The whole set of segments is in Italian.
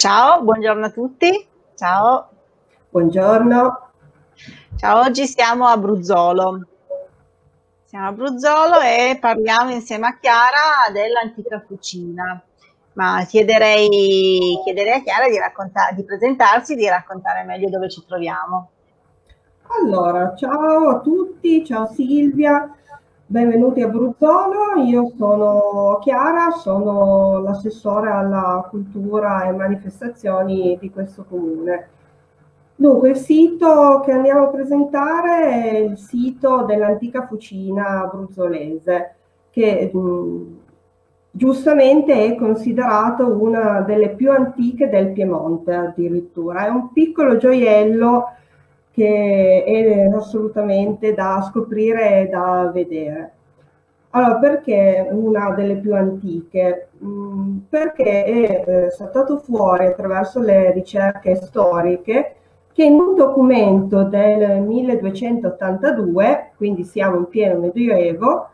Ciao, buongiorno a tutti. Ciao. Buongiorno. Ciao, oggi siamo a Bruzzolo. Siamo a Bruzzolo e parliamo insieme a Chiara dell'antica cucina. Ma chiederei a Chiara di presentarsi, di raccontare meglio dove ci troviamo. Allora, ciao a tutti, ciao Silvia, benvenuti a Bruzzolo. Io sono Chiara, sono l'assessore alla cultura e manifestazioni di questo comune. Dunque, il sito che andiamo a presentare è il sito dell'antica fucina bruzzolese, che giustamente è considerato una delle più antiche del Piemonte addirittura. È un piccolo gioiello che è assolutamente da scoprire e da vedere. Allora, perché una delle più antiche? Perché è saltato fuori attraverso le ricerche storiche che in un documento del 1282, quindi siamo in pieno Medioevo,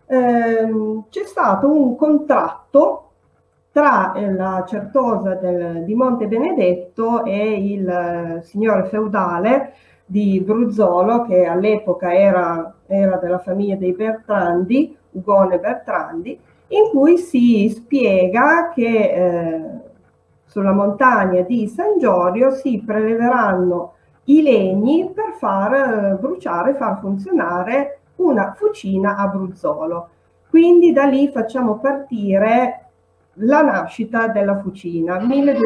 c'è stato un contratto tra la certosa di Monte Benedetto e il signore feudale di Bruzzolo, che all'epoca era della famiglia dei Bertrandi, Ugone Bertrandi, in cui si spiega che sulla montagna di San Giorgio si preleveranno i legni per far bruciare, far funzionare una fucina a Bruzzolo. Quindi da lì facciamo partire la nascita della fucina,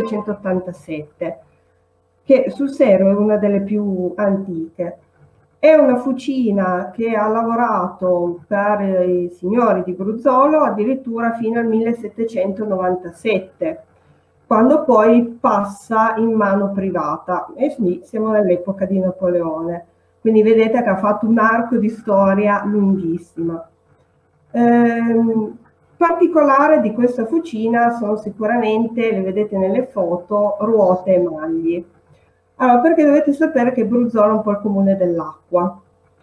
1287, che sul serio è una delle più antiche. È una fucina che ha lavorato per i signori di Bruzzolo addirittura fino al 1797, quando poi passa in mano privata, e lì siamo nell'epoca di Napoleone. Quindi vedete che ha fatto un arco di storia lunghissima. Particolare di questa fucina sono sicuramente, le vedete nelle foto, ruote e magli. Allora, perché dovete sapere che Bruzzolo è un po' il comune dell'acqua.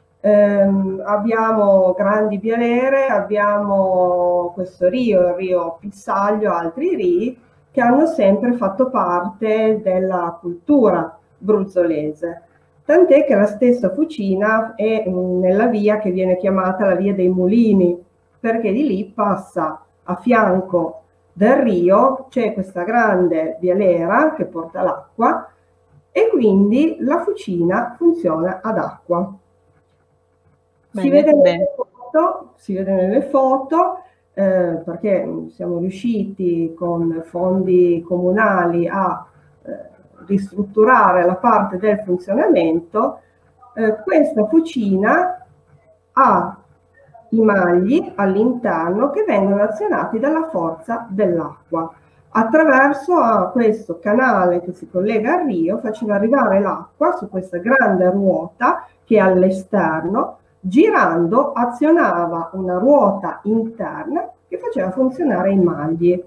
Abbiamo grandi bielere, abbiamo questo rio, il rio Pissaglio, altri rii, che hanno sempre fatto parte della cultura bruzzolese. Tant'è che la stessa fucina è nella via che viene chiamata la via dei mulini, perché di lì passa a fianco del rio, c'è questa grande bielera che porta l'acqua e quindi la fucina funziona ad acqua. Si vede nelle foto perché siamo riusciti con fondi comunali a ristrutturare la parte del funzionamento. Questa fucina ha i magli all'interno che vengono azionati dalla forza dell'acqua. Attraverso questo canale che si collega al rio faceva arrivare l'acqua su questa grande ruota che all'esterno, girando, azionava una ruota interna che faceva funzionare i magli.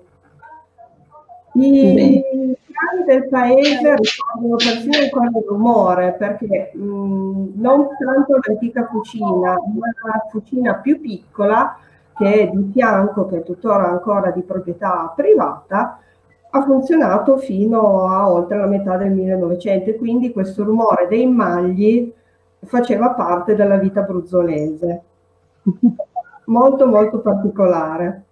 I piani del paese ricordano persino ancora il rumore, perché non tanto l'antica fucina, ma la fucina più piccola, che è di fianco, che è tuttora ancora di proprietà privata, ha funzionato fino a oltre la metà del 1900, e quindi questo rumore dei magli faceva parte della vita bruzzolese. Molto molto particolare.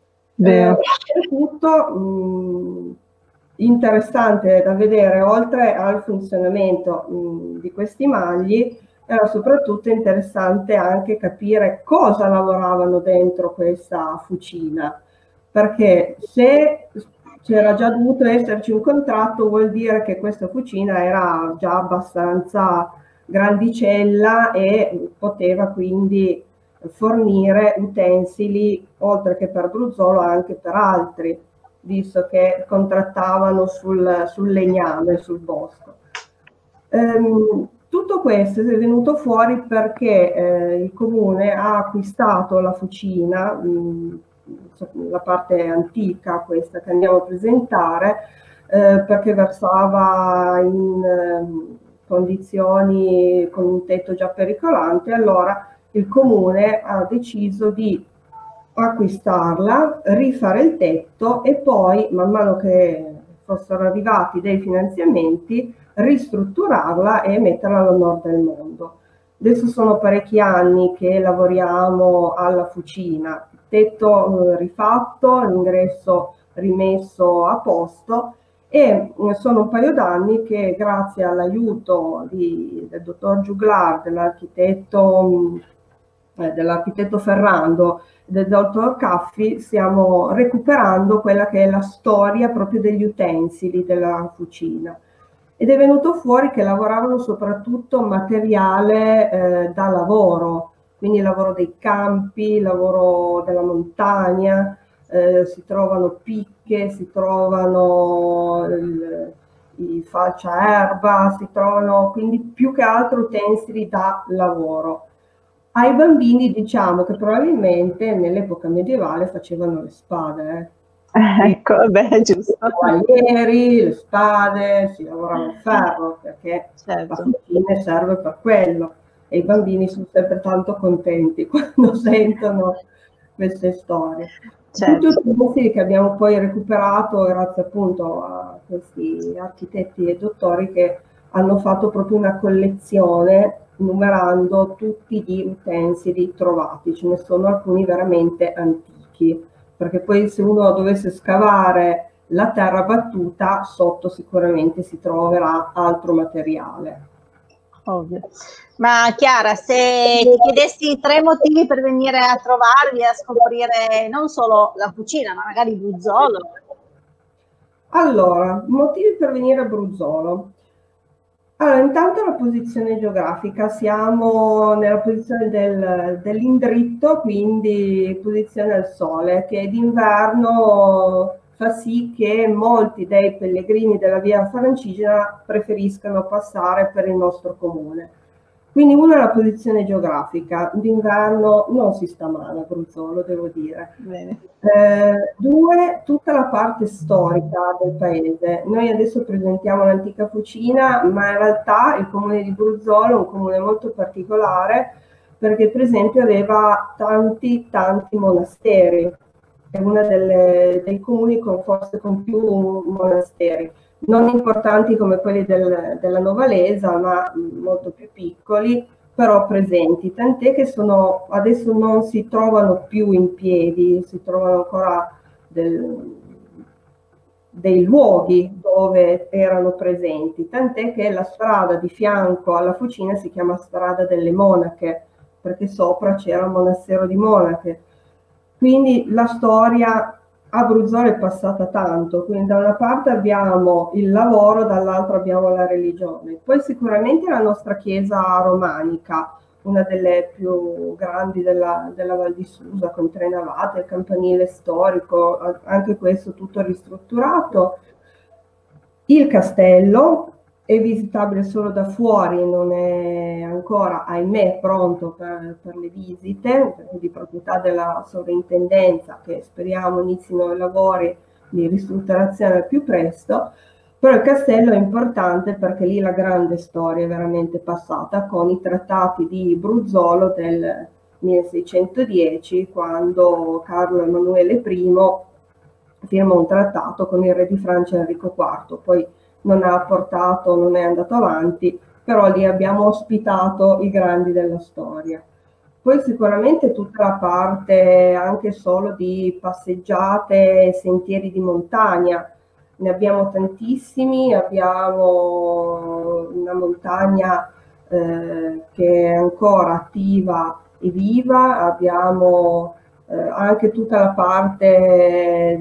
Tutto interessante da vedere, oltre al funzionamento di questi magli, era soprattutto interessante anche capire cosa lavoravano dentro questa fucina, perché se c'era già dovuto esserci un contratto vuol dire che questa fucina era già abbastanza grandicella e poteva quindi fornire utensili, oltre che per Bruzzolo, anche per altri, visto che contrattavano sul legname, sul bosco. Tutto questo è venuto fuori perché il comune ha acquistato la fucina, la parte antica, questa che andiamo a presentare, perché versava in condizioni con un tetto già pericolante. Allora il comune ha deciso di acquistarla, rifare il tetto e poi, man mano che fossero arrivati dei finanziamenti, ristrutturarla e metterla al nord del mondo. Adesso sono parecchi anni che lavoriamo alla fucina, tetto rifatto, l'ingresso rimesso a posto, e sono un paio d'anni che, grazie all'aiuto del dottor Giuglar, dell'architetto Ferrando, del dottor Caffi, stiamo recuperando quella che è la storia proprio degli utensili della fucina. Ed è venuto fuori che lavoravano soprattutto materiale da lavoro, quindi lavoro dei campi, lavoro della montagna, si trovano picche, si trovano i falciaerba, si trovano quindi più che altro utensili da lavoro. Ai bambini diciamo che probabilmente nell'epoca medievale facevano le spade. Ecco, beh, giusto. I cavalieri, le spade, si lavorava il ferro, perché la fucina serve per quello, e i bambini sono sempre tanto contenti quando sentono queste storie. Tutti i utensili che abbiamo poi recuperato grazie appunto a questi architetti e dottori che hanno fatto proprio una collezione numerando tutti gli utensili trovati. Ce ne sono alcuni veramente antichi, perché poi se uno dovesse scavare la terra battuta, sotto sicuramente si troverà altro materiale. Ovvio. Ma Chiara, se ti chiedessi 3 motivi per venire a trovarvi, a scoprire non solo la fucina, ma magari Bruzzolo. Allora, motivi per venire a Bruzzolo. Allora, intanto la posizione geografica, siamo nella posizione dell'indritto, quindi posizione al sole, che d'inverno fa sì che molti dei pellegrini della via Francigena preferiscano passare per il nostro comune. Quindi una è la posizione geografica, d'inverno non si sta male a Bruzzolo, devo dire. Due, tutta la parte storica del paese. Noi adesso presentiamo l'antica fucina, ma in realtà il comune di Bruzzolo è un comune molto particolare, perché per esempio aveva tanti monasteri. È uno dei comuni forse con più monasteri, non importanti come quelli della Novalesa, ma molto più piccoli, però presenti, tant'è che adesso non si trovano più in piedi, si trovano ancora dei luoghi dove erano presenti, tant'è che la strada di fianco alla fucina si chiama strada delle monache, perché sopra c'era il monastero di monache. Quindi la storia a Bruzzolo è passata tanto, quindi da una parte abbiamo il lavoro, dall'altra abbiamo la religione. Poi sicuramente la nostra chiesa romanica, una delle più grandi della Val di Susa, con 3 navate, il campanile storico, anche questo tutto ristrutturato. Il castello è visitabile solo da fuori, non è ancora, ahimè, pronto per le visite, di proprietà della sovrintendenza, che speriamo inizino i lavori di ristrutturazione al più presto. Però il castello è importante perché lì la grande storia è veramente passata, con i trattati di Bruzzolo del 1610, quando Carlo Emanuele I firma un trattato con il re di Francia Enrico IV, poi non è andato avanti, però lì abbiamo ospitato i grandi della storia. Poi sicuramente tutta la parte anche solo di passeggiate e sentieri di montagna, ne abbiamo tantissimi, abbiamo una montagna che è ancora attiva e viva, abbiamo anche tutta la parte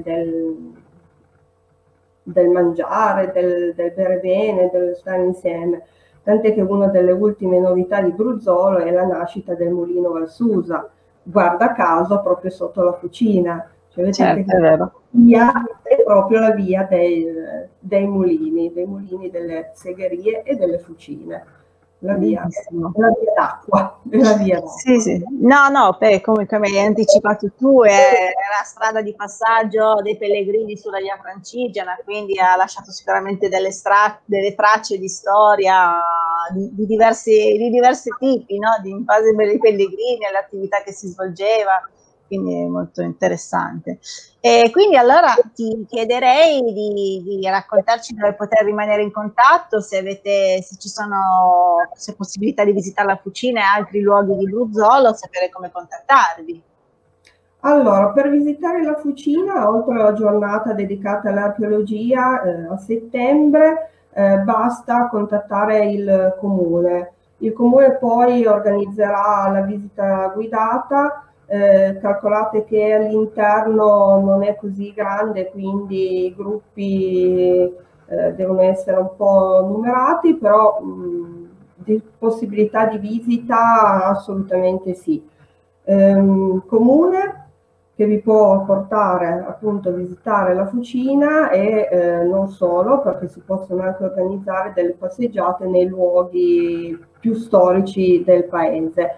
del mangiare, del bere bene, del stare insieme. Tant'è che una delle ultime novità di Bruzzolo è la nascita del mulino Valsusa, guarda caso proprio sotto la fucina. Cioè, certo, è vero. È proprio la via dei mulini delle segherie e delle fucine. La via d'acqua. Sì, sì. No, come hai anticipato tu, è la strada di passaggio dei pellegrini sulla via Francigena, quindi ha lasciato sicuramente delle tracce di storia di diversi tipi, no? In base ai pellegrini, alle attività che si svolgeva. quindi è molto interessante. E quindi allora ti chiederei di raccontarci dove poter rimanere in contatto, se ci sono possibilità di visitare la Fucina e altri luoghi di Bruzzolo, sapere come contattarvi. Allora, per visitare la Fucina, oltre alla giornata dedicata all'archeologia a settembre, basta contattare il comune. Il comune poi organizzerà la visita guidata. Calcolate che all'interno non è così grande, quindi i gruppi devono essere un po' numerati, però di possibilità di visita assolutamente sì. Comune che vi può portare appunto a visitare la Fucina e non solo, perché si possono anche organizzare delle passeggiate nei luoghi più storici del paese.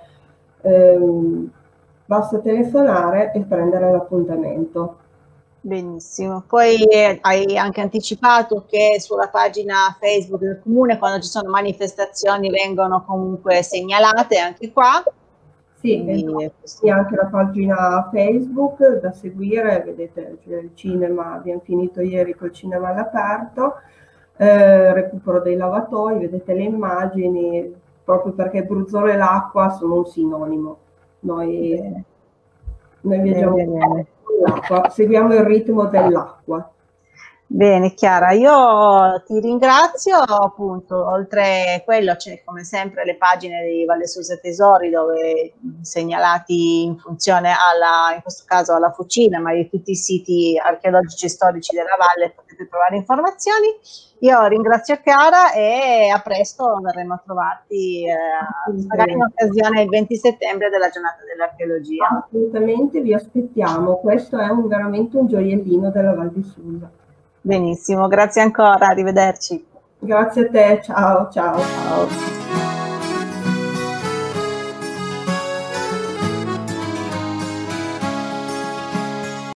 Basta telefonare e prendere l'appuntamento. Benissimo, poi hai anche anticipato che sulla pagina Facebook del comune, quando ci sono manifestazioni, vengono comunque segnalate anche qua. Sì, esatto. Anche la pagina Facebook da seguire, vedete il cinema, abbiamo finito ieri col cinema all'aperto, recupero dei lavatoi, vedete le immagini, proprio perché Bruzzolo e l'acqua sono un sinonimo. Noi viaggiamo con l'acqua, seguiamo il ritmo dell'acqua. Bene, Chiara, io ti ringrazio, appunto, oltre quello c'è come sempre le pagine di Valle Susa Tesori dove segnalati in funzione in questo caso alla Fucina, ma di tutti i siti archeologici e storici della valle potete trovare informazioni. Io ringrazio Chiara e a presto verremo a trovarti magari in occasione il 20 settembre della giornata dell'archeologia. Assolutamente, vi aspettiamo, questo è veramente un gioiellino della Val di Susa. Benissimo, grazie ancora, arrivederci. Grazie a te, ciao, ciao. Ciao.